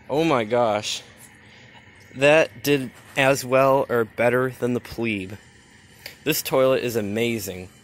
Oh my gosh. That did as well or better than the plebe. This toilet is amazing.